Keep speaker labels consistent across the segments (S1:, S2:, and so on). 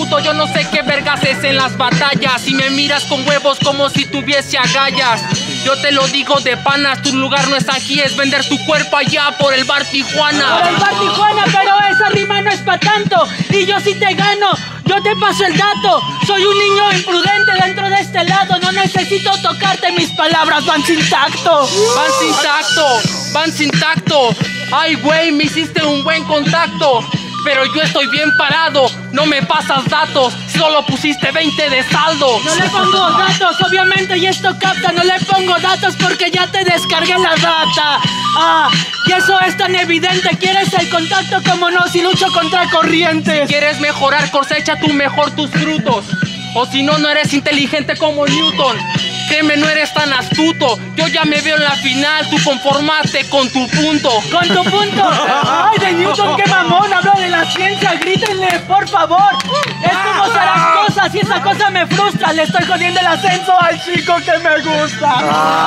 S1: puto, yo no sé qué vergas es en las batallas. Y me miras con huevos como si tuviese agallas. Yo te lo digo de panas, tu lugar no es aquí, es vender tu cuerpo allá por el bar Tijuana.
S2: Por el bar Tijuana, pero esa rima no es pa' tanto. Y yo sí te gano, yo te paso el dato. Soy un niño imprudente dentro de este lado. No necesito tocarte, mis palabras van sin tacto.
S1: Van sin tacto, van sin tacto. Ay, güey, me hiciste un buen contacto. Pero yo estoy bien parado, no me pasas datos, solo pusiste 20 de saldo.
S2: No le pongo datos, obviamente, y esto capta. No le pongo datos porque ya te descargué la data. Y eso es tan evidente. ¿Quieres el contacto? Como no, si lucho contra corrientes.
S1: Si quieres mejorar, cosecha tú mejor tus frutos. O si no, no eres inteligente como Newton. Créeme, no eres tan astuto. Yo ya me veo en la final, tú conformaste con tu punto.
S2: ¿Con tu punto? ¡Ay, de Newton, qué mamón! Hablo de la ciencia, grítenle, por favor. Es como Zaragoza, si esa cosa me frustra. Le estoy jodiendo el ascenso al chico que me gusta.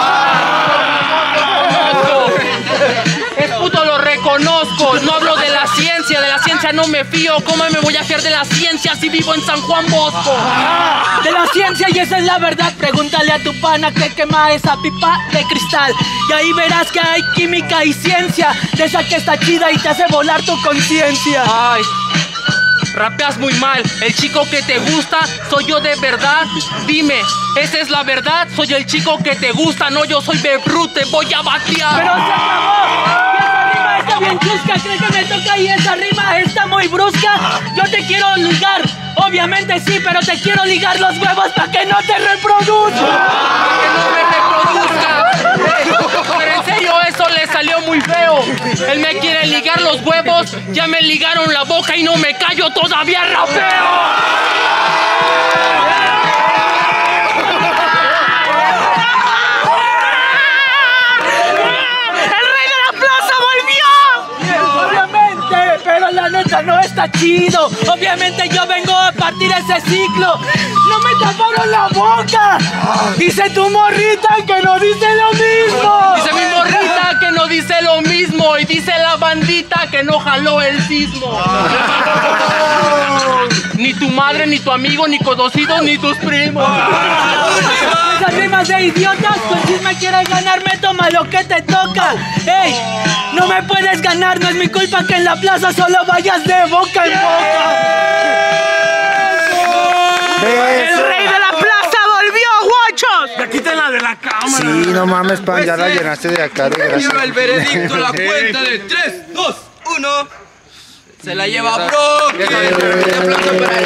S1: Es puto, lo reconozco. No hablo de la ciencia no me fío. ¿Cómo me voy a fiar de la ciencia si vivo en San Juan Bosco?
S2: De la ciencia, y esa es la verdad. Pregúntale a tu pana que quema esa pipa de cristal. Y ahí verás que hay química y ciencia, de esa que está chida y te hace volar tu conciencia.
S1: Ay, rapeas muy mal. El chico que te gusta soy yo de verdad. Dime, ¿esa es la verdad? Soy el chico que te gusta. No, yo soy Bebrut, te voy a batear.
S2: Pero se acabó. Y esa rima está bien chusca. ¿Crees que me toca? Y esa rima está muy brusca. Yo te quiero ligar, obviamente sí, pero te quiero ligar los huevos para que no te reproduzca.
S1: Para que no me reproduzca. Pero en serio, eso le salió muy feo. Él me quiere ligar los huevos, ya me ligaron la boca y no me callo, todavía rapeo.
S2: Pero la neta no está chido. Obviamente yo vengo a partir ese ciclo. ¡No me taparon la boca! Dice tu morrita que no dice lo mismo.
S1: Dice mi morrita que no dice lo mismo. Y dice la bandita que no jaló el sismo. Ni tu madre, ni tu amigo, ni conocidos, ni tus primos.
S2: Esas rimas de idiotas, pues si me quieres ganarme, toma lo que te toca. ¡Ey! No me puedes ganar, no es mi culpa que en la plaza solo vayas de boca en boca.
S3: ¡El rey de la plaza volvió, guachos!
S4: Ya quítenla de la cámara.
S3: Sí, no mames, pan, ya la llenaste de acá, de grasa.
S5: Lleva el veredicto, la cuenta de 3, 2, 1. Se la lleva Brock.